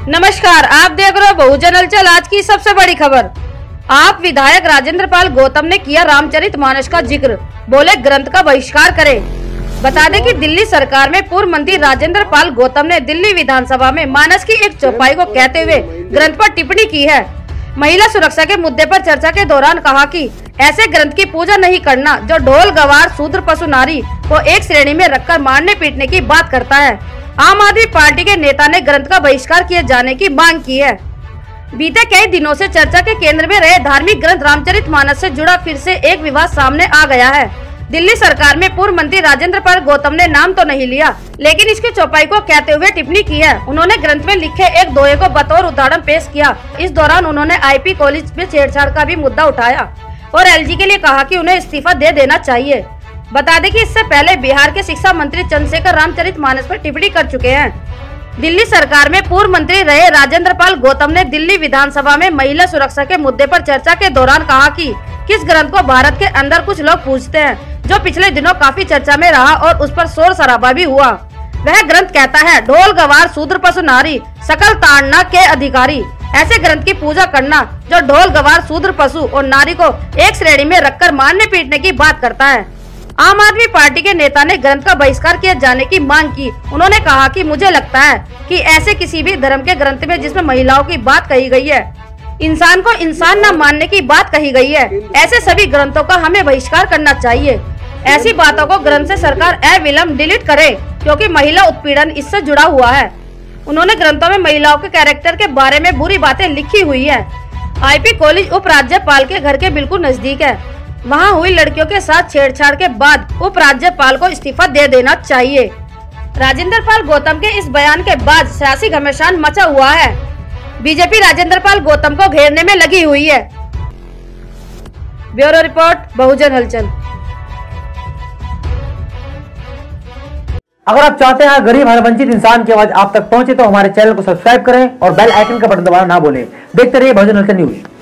नमस्कार, आप देख रहे हो बहुजन हलचल। आज की सबसे बड़ी खबर। आप विधायक राजेंद्र पाल गौतम ने किया रामचरितमानस का जिक्र, बोले ग्रंथ का बहिष्कार करें। बता दें कि दिल्ली सरकार में पूर्व मंत्री राजेंद्र पाल गौतम ने दिल्ली विधानसभा में मानस की एक चौपाई को कहते हुए ग्रंथ पर टिप्पणी की है। महिला सुरक्षा के मुद्दे पर चर्चा के दौरान कहा कि ऐसे ग्रंथ की पूजा नहीं करना जो ढोल गवार शूद्र पशु नारी को एक श्रेणी में रखकर मारने पीटने की बात करता है। आम आदमी पार्टी के नेता ने ग्रंथ का बहिष्कार किए जाने की मांग की है। बीते कई दिनों से चर्चा के केंद्र में रहे धार्मिक ग्रंथ रामचरितमानस से जुड़ा फिर से एक विवाद सामने आ गया है। दिल्ली सरकार में पूर्व मंत्री राजेंद्र पाल गौतम ने नाम तो नहीं लिया, लेकिन इसकी चौपाई को कहते हुए टिप्पणी की है। उन्होंने ग्रंथ में लिखे एक दोहे को बतौर उदाहरण पेश किया। इस दौरान उन्होंने आईपी कॉलेज में छेड़छाड़ का भी मुद्दा उठाया और एलजी के लिए कहा कि उन्हें इस्तीफा दे देना चाहिए। बता दें कि इससे पहले बिहार के शिक्षा मंत्री चंद्रशेखर रामचरितमानस पर टिप्पणी कर चुके हैं। दिल्ली सरकार में पूर्व मंत्री रहे राजेंद्र पाल गौतम ने दिल्ली विधानसभा में महिला सुरक्षा के मुद्दे पर चर्चा के दौरान कहा कि किस ग्रंथ को भारत के अंदर कुछ लोग पूजते हैं, जो पिछले दिनों काफी चर्चा में रहा और उस पर शोर शराबा भी हुआ। वह ग्रंथ कहता है, ढोल गवार शूद्र पशु नारी सकल ताड़ना के अधिकारी। ऐसे ग्रंथ की पूजा करना जो ढोल गवार शूद्र पशु और नारी को एक श्रेणी में रखकर मारने पीटने की बात करता है। आम आदमी पार्टी के नेता ने ग्रंथ का बहिष्कार किए जाने की मांग की। उन्होंने कहा कि मुझे लगता है कि ऐसे किसी भी धर्म के ग्रंथ में जिसमें महिलाओं की बात कही गई है, इंसान को इंसान न मानने की बात कही गई है, ऐसे सभी ग्रंथों का हमें बहिष्कार करना चाहिए। ऐसी बातों को ग्रंथ से सरकार अविलंब डिलीट करे, क्योंकि महिला उत्पीड़न इससे जुड़ा हुआ है। उन्होंने ग्रंथों में महिलाओं के कैरेक्टर के बारे में बुरी बातें लिखी हुई है। आईपी कॉलेज उप राज्यपाल के घर के बिल्कुल नजदीक है। वहां हुई लड़कियों के साथ छेड़छाड़ के बाद उप राज्यपाल को इस्तीफा दे देना चाहिए। राजेंद्र पाल गौतम के इस बयान के बाद सियासी घमासान मचा हुआ है। बीजेपी राजेंद्र पाल गौतम को घेरने में लगी हुई है। ब्यूरो रिपोर्ट, बहुजन हलचल। अगर आप चाहते हैं गरीब हर वंचित इंसान की आवाज आप तक पहुंचे तो हमारे चैनल को सब्सक्राइब करें और बेल आइकन का बटन दबाना ना भूलें। देखते रहिए बहुजन हलचल न्यूज।